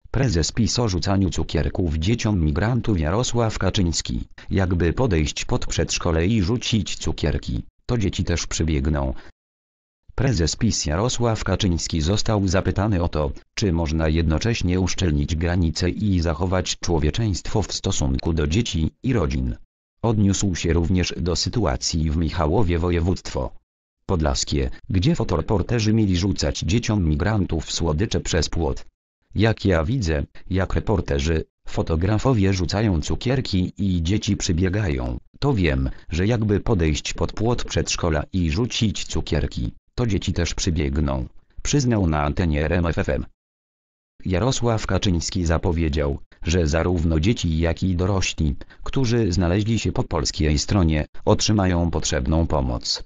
Prezes PiS o rzucaniu cukierków dzieciom migrantów Jarosław Kaczyński. Jakby podejść pod przedszkole i rzucić cukierki, to dzieci też przybiegną. Prezes PiS Jarosław Kaczyński został zapytany o to, czy można jednocześnie uszczelnić granice i zachować człowieczeństwo w stosunku do dzieci i rodzin. Odniósł się również do sytuacji w Michałowie województwo podlaskie, gdzie fotoreporterzy mieli rzucać dzieciom migrantów słodycze przez płot. Jak ja widzę, jak reporterzy, fotografowie rzucają cukierki i dzieci przybiegają, to wiem, że jakby podejść pod płot przedszkola i rzucić cukierki, to dzieci też przybiegną, przyznał na antenie RMFFM. Jarosław Kaczyński zapowiedział, że zarówno dzieci jak i dorośli, którzy znaleźli się po polskiej stronie, otrzymają potrzebną pomoc.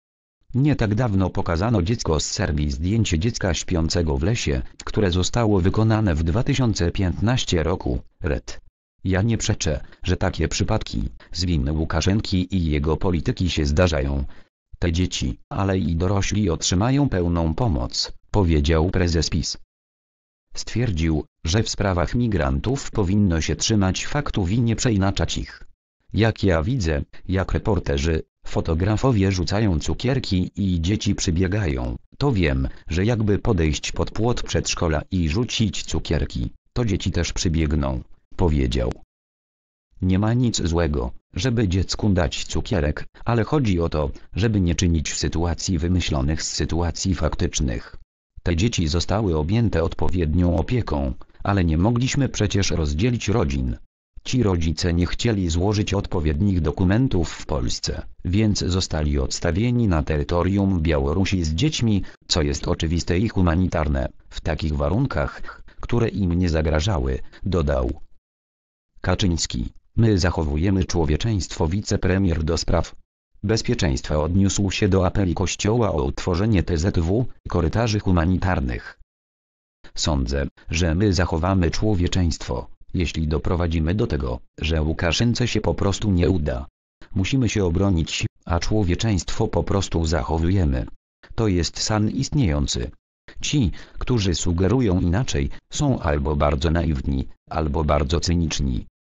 Nie tak dawno pokazano dziecko z Serbii zdjęcie dziecka śpiącego w lesie, które zostało wykonane w 2015 roku. Red. Ja nie przeczę, że takie przypadki, z winy Łukaszenki i jego polityki się zdarzają. Te dzieci, ale i dorośli otrzymają pełną pomoc, powiedział prezes PiS. Stwierdził, że w sprawach migrantów powinno się trzymać faktów i nie przeinaczać ich. Jak ja widzę, jak reporterzy, fotografowie rzucają cukierki i dzieci przybiegają, to wiem, że jakby podejść pod płot przedszkola i rzucić cukierki, to dzieci też przybiegną, powiedział. Nie ma nic złego, żeby dziecku dać cukierek, ale chodzi o to, żeby nie czynić sytuacji wymyślonych z sytuacji faktycznych. Te dzieci zostały objęte odpowiednią opieką, ale nie mogliśmy przecież rozdzielić rodzin. Ci rodzice nie chcieli złożyć odpowiednich dokumentów w Polsce, więc zostali odstawieni na terytorium Białorusi z dziećmi, co jest oczywiste i humanitarne, w takich warunkach, które im nie zagrażały, dodał. Kaczyński, my zachowujemy człowieczeństwo. Wicepremier do spraw bezpieczeństwa odniósł się do apeli Kościoła o utworzenie TZW, korytarzy humanitarnych. Sądzę, że my zachowamy człowieczeństwo, jeśli doprowadzimy do tego, że Łukaszence się po prostu nie uda. Musimy się obronić, a człowieczeństwo po prostu zachowujemy. To jest san istniejący. Ci, którzy sugerują inaczej, są albo bardzo naiwni, albo bardzo cyniczni.